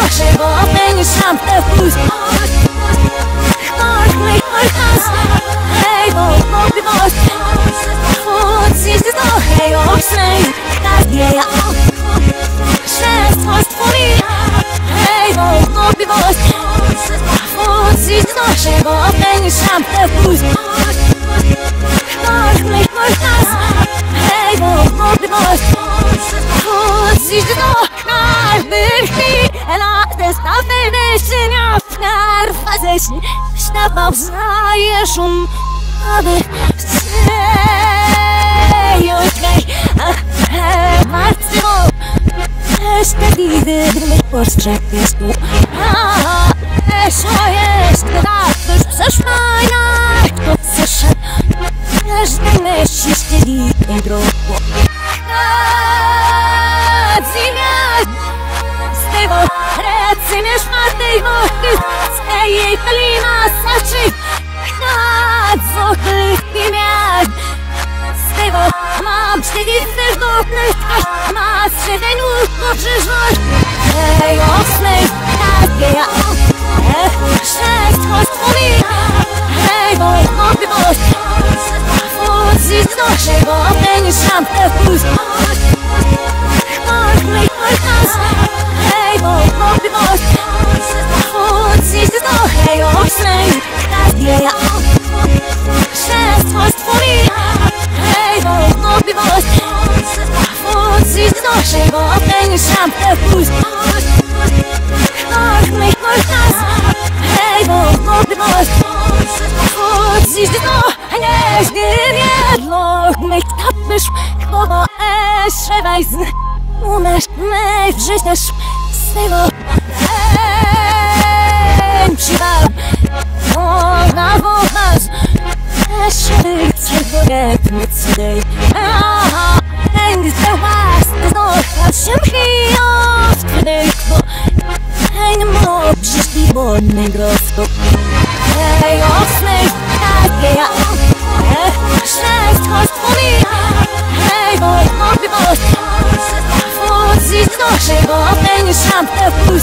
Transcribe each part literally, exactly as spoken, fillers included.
naszego będziesz te plus. Marley, Marcas, hej, bo mobilność. Chodź, do hej, osnej, tak ja. Szestwo stwóri, hej, bo mobilność. Chodź, do naszego będziesz te plus. Marley, Marcas, hej, bo mobilność. Chodź, do Najwyższy, latesta wywyższenia narwaześni, sztabał znajesz um, aby przejąć mej, a martwo, jeszcze widy, gdy postrzegniesz tu, a eszo jest, tak, już przeszmajna, kto przeszedł, każdy myślisz, ty likiem drogo. Recimiesz matej wody, z jej klima saczy, nadzokli imię. Z tego mam cztery serduszne, masz siedem ukoczyżność. Hej, osnej, tak ja. Sześć, chodź twój, hej, bo mobilność. Chodź do naszego, będziesz tam te plus. Marley, Marcas, hej, bo mobilność. Chodź do hej, osnej, tak ja. Sześć, chodź twój, hej, bo mobilność. Chodź do naszego, będziesz tam te plus. Marley, Marcas, hej, bo mobilność. Chodź do hej, zgierjedlo, mich tapysz, kogo jeszcze wejsny. Umiesz mnie wrzyśniesz z tego chęciwam. Ona wochasz, jeszcze chcę powiedzmy cudej. Aha, tędy z was, znochać się mchijów twydych, bo hej, nie mógł przyszli wodny grostop. Hej, osnej, tak ja. Sześć, chodź twój, hej, bo mobilność. Chodź do naszego, będziesz tam te plus.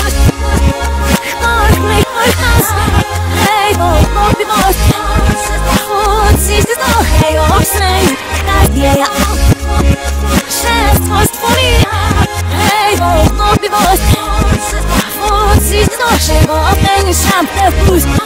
Marley, Marcas, hej, bo mobilność. Chodź do hej, osnej, tak ja. Sześć, chodź twój, hej, bo mobilność. Chodź do naszego, będziesz tam te plus.